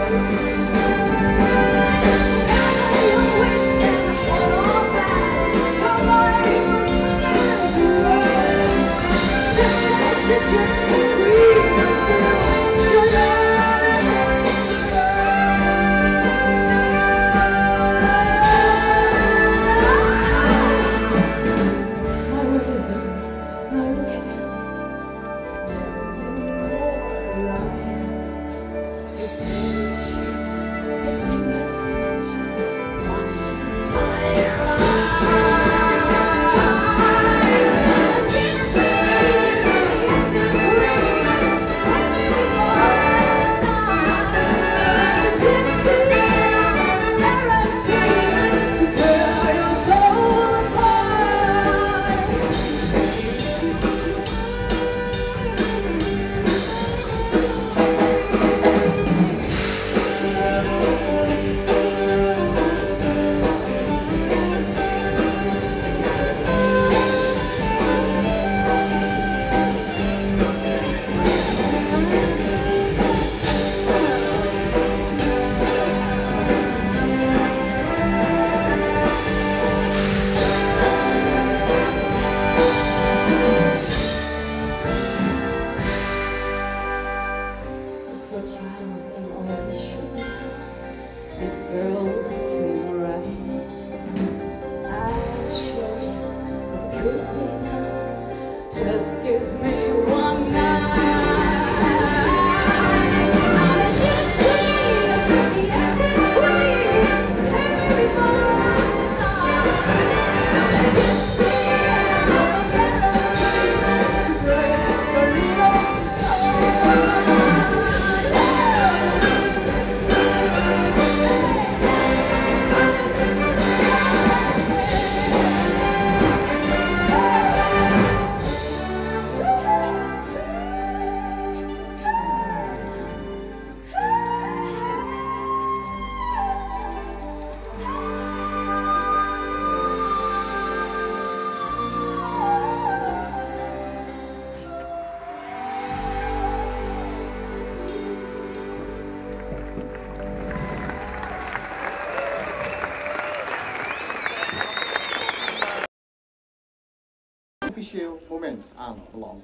Officieel moment aanbeland.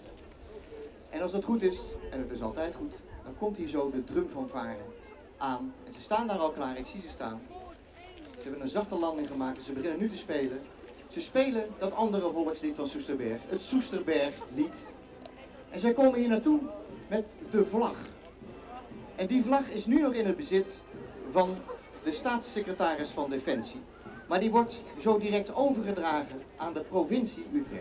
En als het goed is, en het is altijd goed, dan komt hier zo de drumfanfare aan. En ze staan daar al klaar, ik zie ze staan. Ze hebben een zachte landing gemaakt en ze beginnen nu te spelen. Ze spelen dat andere volkslied van Soesterberg, het Soesterberglied. En zij komen hier naartoe met de vlag. En die vlag is nu nog in het bezit van de staatssecretaris van Defensie. Maar die wordt zo direct overgedragen aan de provincie Utrecht.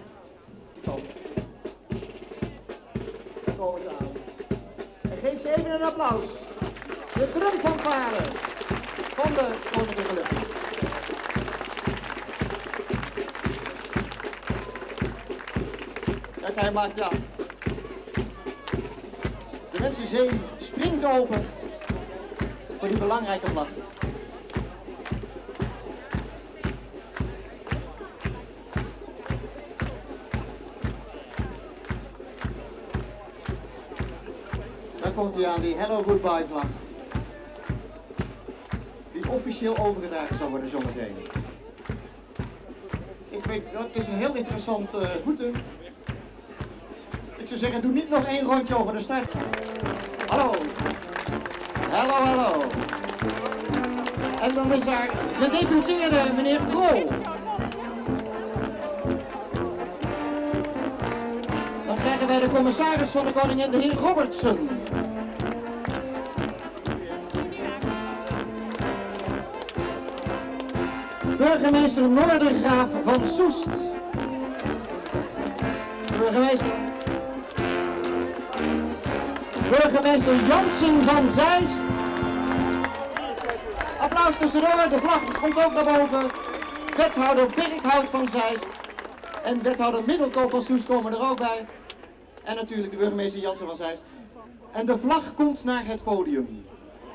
Daar komen ze aan. En geef ze even een applaus. De drumfanfare van de Koninklijke Luchtmacht. Kijk, hij maakt ja. De mensenzee springt open voor die belangrijke vlag. Daar komt hij aan, die Hello Goodbye vlag. Die officieel overgedragen zal worden zometeen. Ik weet, dat is een heel interessant route. Ik zou zeggen, doe niet nog één rondje over de start. Hallo. Hallo, hallo. En dan is daar gedeputeerde meneer Krol. Dan krijgen wij de commissaris van de koningin, de heer Robertson. Burgemeester Noordergraaf van Soest. Burgemeester Jansen van Zeist. Applaus tussendoor, de vlag komt ook naar boven. Wethouder Birkhout van Zeist. En wethouder Middelkoop van Soest komen er ook bij. En natuurlijk de burgemeester Jansen van Zeist. En de vlag komt naar het podium.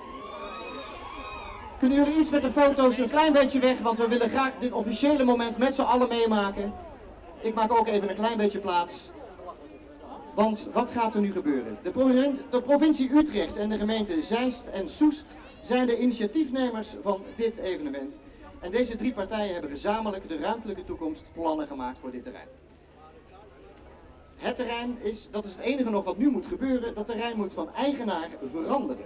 Kunnen jullie iets met de foto's een klein beetje weg, want we willen graag dit officiële moment met z'n allen meemaken. Ik maak ook even een klein beetje plaats. Want wat gaat er nu gebeuren? De provincie Utrecht en de gemeenten Zeist en Soest zijn de initiatiefnemers van dit evenement. En deze drie partijen hebben gezamenlijk de ruimtelijke toekomstplannen gemaakt voor dit terrein. Het terrein is, dat is het enige nog wat nu moet gebeuren, dat terrein moet van eigenaar veranderen.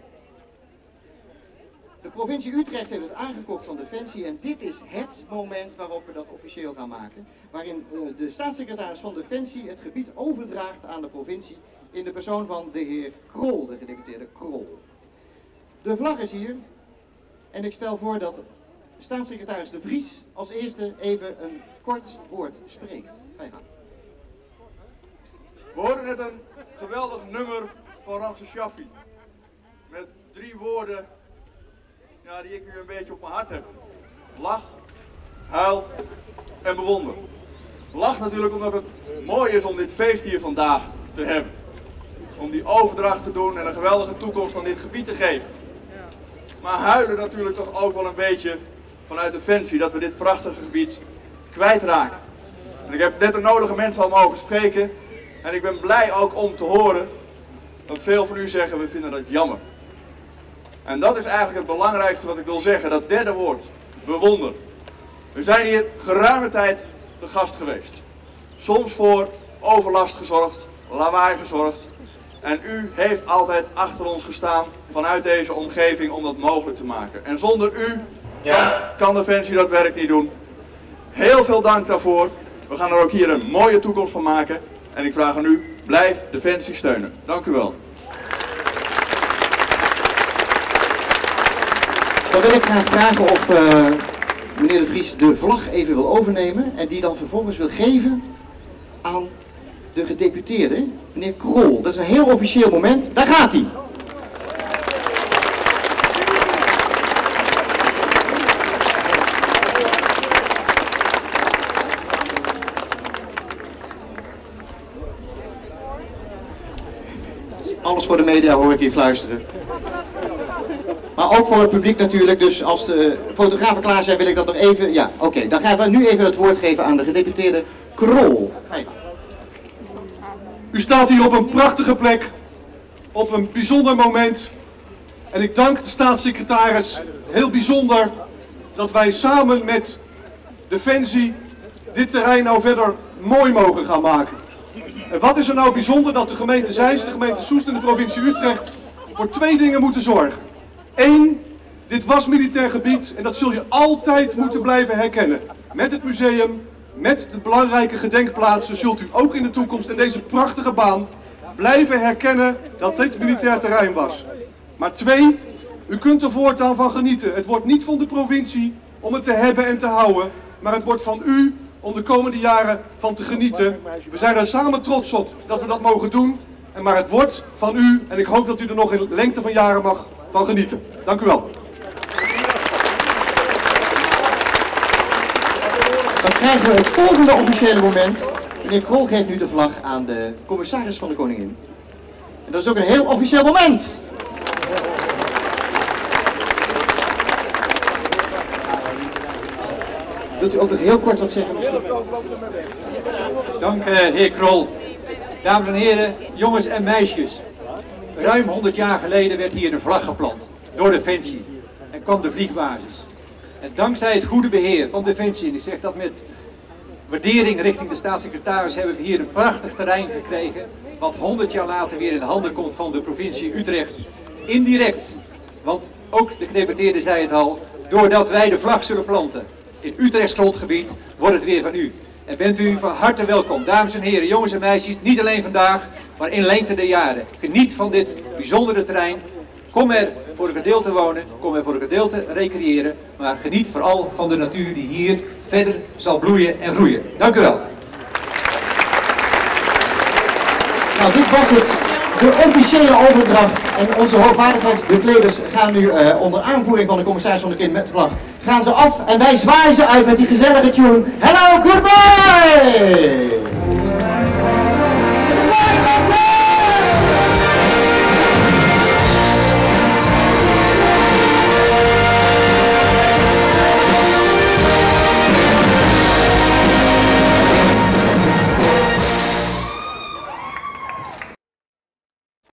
De provincie Utrecht heeft het aangekocht van Defensie en dit is het moment waarop we dat officieel gaan maken. Waarin de staatssecretaris van Defensie het gebied overdraagt aan de provincie in de persoon van de heer Krol, de gedeputeerde Krol. De vlag is hier en ik stel voor dat staatssecretaris De Vries als eerste even een kort woord spreekt. Ga je gang. We hoorden net een geweldig nummer van Ramses Shaffi. Met 3 woorden die ik nu een beetje op mijn hart heb. Lach, huil en bewonder. Lach natuurlijk omdat het mooi is om dit feest hier vandaag te hebben. Om die overdracht te doen en een geweldige toekomst aan dit gebied te geven. Maar huilen natuurlijk toch ook wel een beetje vanuit Defensie dat we dit prachtige gebied kwijtraken. En ik heb net de nodige mensen al mogen spreken. En ik ben blij ook om te horen dat veel van u zeggen, we vinden dat jammer. En dat is eigenlijk het belangrijkste wat ik wil zeggen, dat derde woord, bewonder. We zijn hier geruime tijd te gast geweest. Soms voor overlast gezorgd, lawaai gezorgd. En u heeft altijd achter ons gestaan vanuit deze omgeving om dat mogelijk te maken. En zonder u kan Defensie dat werk niet doen. Heel veel dank daarvoor. We gaan er ook hier een mooie toekomst van maken. En ik vraag aan u, blijf Defensie steunen. Dank u wel. Dan wil ik graag vragen of meneer De Vries de vlag even wil overnemen en die dan vervolgens wil geven aan de gedeputeerde, meneer Krol. Dat is een heel officieel moment. Daar gaat hij. Alles voor de media hoor ik hier fluisteren. Maar ook voor het publiek natuurlijk, dus als de fotografen klaar zijn wil ik dat nog even... Ja, oké, dan gaan we nu even het woord geven aan de gedeputeerde Krol. U staat hier op een prachtige plek, op een bijzonder moment. En ik dank de staatssecretaris heel bijzonder dat wij samen met Defensie dit terrein nou verder mooi mogen gaan maken. En wat is er nou bijzonder dat de gemeente Zeist, de gemeente Soest en de provincie Utrecht voor 2 dingen moeten zorgen. 1, dit was militair gebied en dat zul je altijd moeten blijven herkennen. Met het museum, met de belangrijke gedenkplaatsen zult u ook in de toekomst in deze prachtige baan blijven herkennen dat dit militair terrein was. Maar 2, u kunt er voortaan van genieten. Het wordt niet van de provincie om het te hebben en te houden, maar het wordt van u om de komende jaren van te genieten. We zijn er samen trots op dat we dat mogen doen, maar het wordt van u en ik hoop dat u er nog in lengte van jaren mag van genieten. Dank u wel. Dan krijgen we het volgende officiële moment. Meneer Krol geeft nu de vlag aan de commissaris van de Koningin. En dat is ook een heel officieel moment. Wilt u ook nog heel kort wat zeggen misschien? Dank heer Krol. Dames en heren, jongens en meisjes. Ruim 100 jaar geleden werd hier een vlag geplant door Defensie en kwam de vliegbasis. En dankzij het goede beheer van Defensie, en ik zeg dat met waardering richting de staatssecretaris, hebben we hier een prachtig terrein gekregen, wat 100 jaar later weer in de handen komt van de provincie Utrecht. Indirect, want ook de gedeputeerde zei het al, doordat wij de vlag zullen planten in Utrechts grondgebied, wordt het weer van u. En bent u van harte welkom, dames en heren, jongens en meisjes, niet alleen vandaag, maar in lengte der jaren. Geniet van dit bijzondere terrein. Kom er voor een gedeelte wonen, kom er voor een gedeelte recreëren, maar geniet vooral van de natuur die hier verder zal bloeien en groeien. Dank u wel. Nou, dit was het. De officiële overdracht en onze hoogwaardigheidsbekleders gaan nu onder aanvoering van de commissaris van de Koningin met de vlag, gaan ze af en wij zwaaien ze uit met die gezellige tune. Hello, goodbye!